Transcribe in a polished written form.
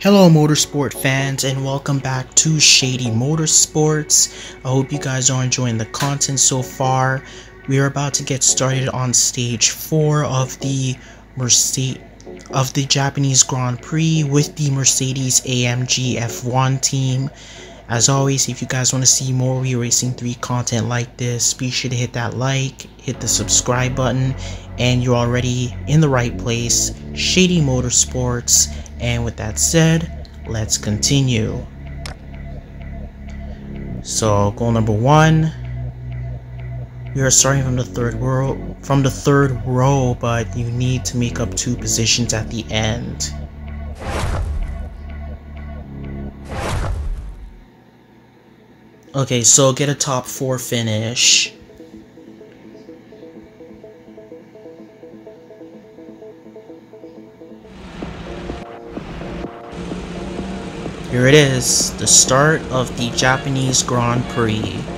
Hello motorsport fans and welcome back to Shady Motorsports. I hope you guys are enjoying the content so far. We are about to get started on stage 4 of the Japanese Grand Prix with the Mercedes-AMG F1 team. As always, if you guys want to see more Wii Racing 3 content like this, be sure to hit that like, hit the subscribe button, and you're already in the right place, Shady Motorsports. And with that said, let's continue. So goal number 1, we are starting from the third row, but you need to make up 2 positions at the end. Okay, so get a top 4 finish. Here it is, the start of the Japanese Grand Prix.